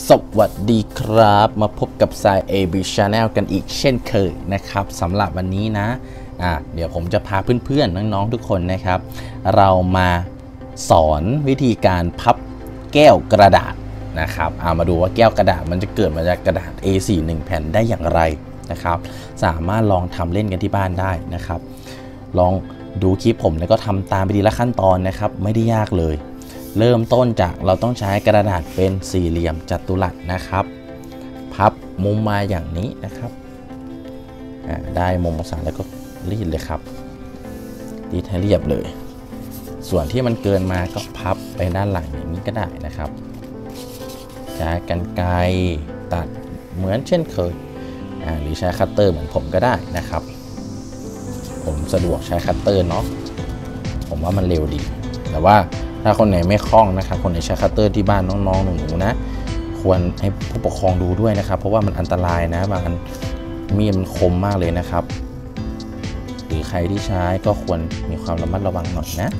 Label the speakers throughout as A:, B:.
A: สวัสดีครับมาพบกับสาย AB Channel กันอีกเช่นเคยนะครับสำหรับวันนี้นะเดี๋ยวผมจะพาเพื่อนๆน้องๆทุกคนนะครับเรามาสอนวิธีการพับแก้วกระดาษนะครับมาดูว่าแก้วกระดาษมันจะเกิดมาจากกระดาษ A4 1 แผ่นได้อย่างไรนะครับสามารถลองทำเล่นกันที่บ้านได้นะครับลองดูคลิปผมแล้วก็ทำตามไปทีละขั้นตอนนะครับไม่ได้ยากเลยเริ่มต้นจากเราต้องใช้กระดาษเป็นสี่เหลี่ยมจัตุรัสนะครับพับมุมมาอย่างนี้นะครับได้มุมองศาแล้วก็รีดเลยครับรีดให้เรียบเลยส่วนที่มันเกินมาก็พับไปด้านหลังอย่างนี้ก็ได้นะครับใช้กรรไกรตัดเหมือนเช่นเคยหรือใช้คัตเตอร์เหมือนผมก็ได้นะครับผมสะดวกใช้คัตเตอร์เนาะผมว่ามันเร็วดีแต่ว่าถ้าคนไหนไม่คล่องนะครับคนไหนใช้คัตเตอร์ที่บ้านน้องๆหนูๆนะควรให้ผู้ปกครองดูด้วยนะครับเพราะว่ามันอันตรายนะบางอันมีดมันคมมากเลยนะครับหรือใครที่ใช้ก็ควรมีความระมัดระวังหน่อยนะ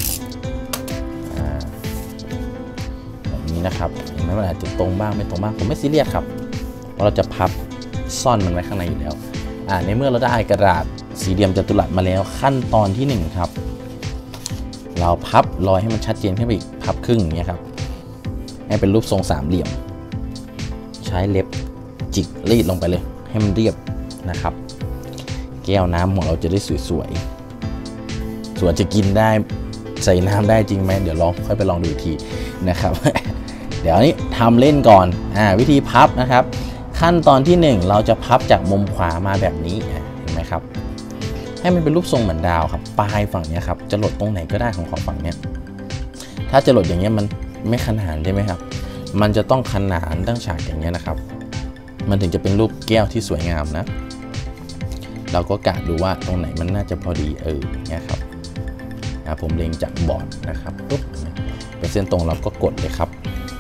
A: แบบนี้นะครับเห็นไหมมันอาจจะตรงบ้างไม่ตรงบ้างผมไม่ซีเรียสครับเพราะเราจะพับซ่อนมันไว้ข้างในอยู่แล้วในเมื่อเราได้กระดาษสี่เหลี่ยมจัตุรัสมาแล้วขั้นตอนที่1ครับเราพับรอยให้มันชัดเจนขึ้นไปอีกพับครึ่งอย่างเงี้ยครับให้เป็นรูปทรงสามเหลี่ยมใช้เล็บจิกรีดลงไปเลยให้มันเรียบนะครับแก้วน้ำของเราจะได้สวยๆส่วนจะกินได้ใส่น้ำได้จริงไหมเดี๋ยวค่อยไปลองดูอีกทีนะครับ เดี๋ยวนี้ทำเล่นก่อนวิธีพับนะครับขั้นตอนที่1เราจะพับจากมุมขวามาแบบนี้เห็นไหมครับให้มันเป็นรูปทรงเหมือนดาวครับปลายฝั่งนี้ครับจะหลดตรงไหนก็ได้ของฝั่งนี้ถ้าจะหลดอย่างเงี้ยมันไม่ขนานใช่ไหมครับมันจะต้องขนานตั้งฉากอย่างเงี้ยนะครับมันถึงจะเป็นรูปแก้วที่สวยงามนะเราก็กะดูว่าตรงไหนมันน่าจะพอดีเนี่ยครับผมเล็งจากบอร์ดนะครับปุ๊บเป็นเส้นตรงเราก็กดเลยครับ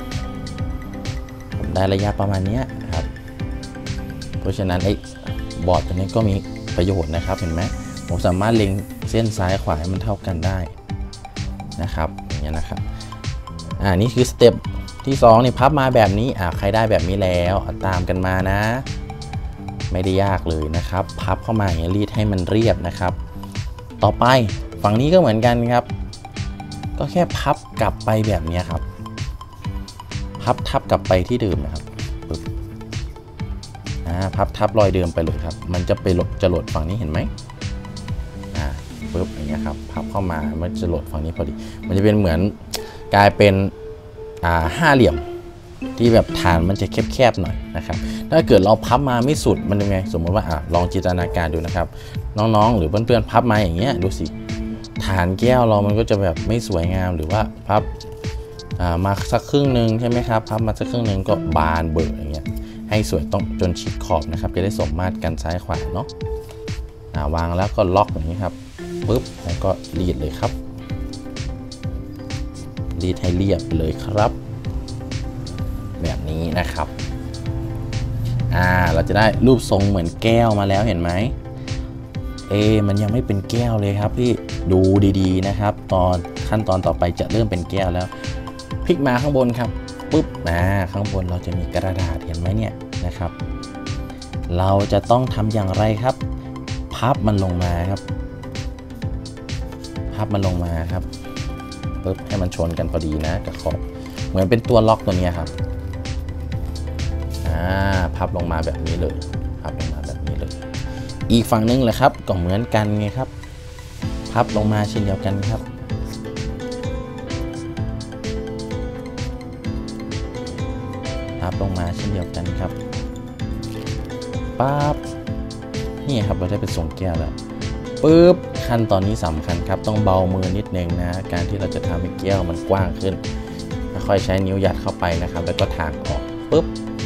A: ผมได้ระยะประมาณนี้ครับเพราะฉะนั้นบอร์ดตัวนี้ก็มีประโยชน์นะครับเห็นไหมผมสามารถเล็งเส้นซ้ายขวาให้มันเท่ากันได้นะครับเนี่ยนะครับนี่คือสเต็ปที่2นี่พับมาแบบนี้ใครได้แบบนี้แล้วตามกันมานะไม่ได้ยากเลยนะครับพับเข้ามาอย่างนี้รีดให้มันเรียบนะครับต่อไปฝั่งนี้ก็เหมือนกันครับก็แค่พับกลับไปแบบนี้ครับพับทับกลับไปที่เดิมนะครับพับทับรอยเดิมไปเลยครับมันจะไปจะโหลดฝั่งนี้เห็นไหมปึ๊บอย่างเงี้ยครับพับเข้ามามันจะโหลดฝั่งนี้พอดีมันจะเป็นเหมือนกลายเป็นห้าเหลี่ยมที่แบบฐานมันจะแคบๆหน่อยนะครับถ้าเกิดเราพับมาไม่สุดมันยังไงสมมติว่าลองจินตนาการดูนะครับน้องๆหรือเพื่อนๆพับมาอย่างเงี้ยดูสิฐานแก้วเรามันก็จะแบบไม่สวยงามหรือว่าพับมาสักครึ่งหนึ่งใช่ไหมครับพับมาสักครึ่งหนึ่งก็บานเบอร์อย่างเงี้ยให้สวยต้องจนชิดขอบนะครับจะได้สมมาตรกันซ้ายขวาเนาะวางแล้วก็ล็อกอย่างนี้ครับปึ๊บแล้วก็รีดเลยครับรีดให้เรียบเลยครับแบบนี้นะครับเราจะได้รูปทรงเหมือนแก้วมาแล้วเห็นไหมมันยังไม่เป็นแก้วเลยครับพี่ดูดีๆนะครับตอนขั้นตอนต่อไปจะเริ่มเป็นแก้วแล้วพลิกมาข้างบนครับปุ๊บข้างบนเราจะมีกระดาษเห็นไหมเนี่ยนะครับเราจะต้องทำอย่างไรครับพับมันลงมาครับพับมันลงมาครับปุ๊บให้มันชนกันพอดีนะกับขอบเหมือนเป็นตัวล็อกตัวนี้ครับพับลงมาแบบนี้เลยพับลงมาแบบนี้เลยอีกฝั่งนึงเลยครับก็เหมือนกันไงครับพับลงมาเช่นเดียวกันครับพับลงมาเช่นเดียวกันครับปั๊บนี่ครับเราได้เป็นทรงแก้วแล้วปึ๊บขั้นตอนนี้สำคัญครับต้องเบามือนิดนึงนะการที่เราจะทำให้แก้วมันกว้างขึ้นค่อยๆใช้นิ้วยัดเข้าไปนะครับแล้วก็ถากออกปึ๊บ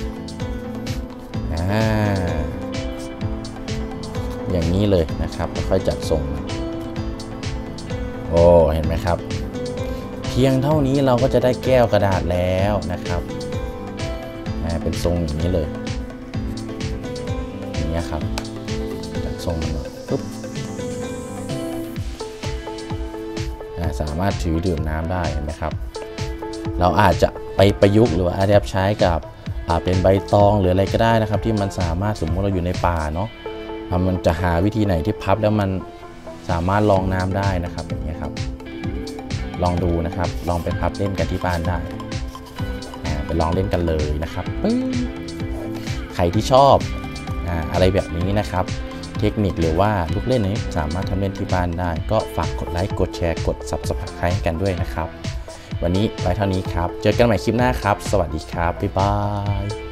A: อย่างนี้เลยนะครับค่อยๆจัดทรงเห็นไหมครับเพียงเท่านี้เราก็จะได้แก้วกระดาษแล้วนะครับเป็นทรงอย่างนี้เลยอย่างนี้ครับจัดทรงมันปึ๊บสามารถถือดื่มน้ำได้เห็นไหมครับเราอาจจะไปประยุกต์หรือว่าอาจจะใช้กับเป็นใบตองหรืออะไรก็ได้นะครับที่มันสามารถสมมติเราอยู่ในป่าเนาะมันจะหาวิธีไหนที่พับแล้วมันสามารถรองน้ำได้นะครับอย่างนี้ครับลองดูนะครับลองไปพับเล่นกันที่บ้านได้ไปลองเล่นกันเลยนะครับใครที่ชอบอะไรแบบนี้นะครับเทคนิคหรือว่าลูกเล่นนี้สามารถทำเล่นที่บ้านได้ก็ฝากกดไลค์กดแชร์กด Subscribe ให้กันด้วยนะครับวันนี้ไปเท่านี้ครับเจอกันใหม่คลิปหน้าครับสวัสดีครับบ๊ายบาย